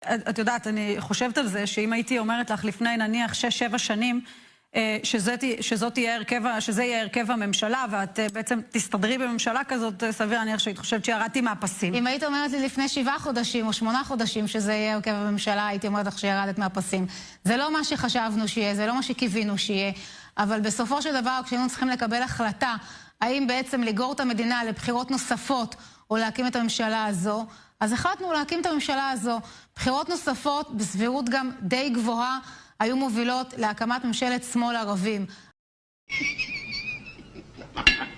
את יודעת, אני חושבת על זה שאם הייתי אומרת לך לפני נניח 6-7 שנים, שזה יהיה הרכב הממשלה, ואת בעצם תסתדרי בממשלה כזאת, סביר להניח שהיית חושבת שירדתי מהפסים. אם היית אומרת לי לפני 7 חודשים או 8 חודשים שזה יהיה הרכב הממשלה, הייתי אומרת לך שירדת מהפסים. זה לא מה שחשבנו שיהיה, זה לא מה שקיווינו שיהיה, אבל בסופו של דבר, כשהיינו צריכים לקבל החלטה, האם בעצם לגור את המדינה לבחירות נוספות, או להקים את הממשלה הזו, אז החלטנו להקים את הממשלה הזו. בחירות נוספות, בסבירות גם די גבוהה, היו מובילות להקמת ממשלת שמאל ערבים.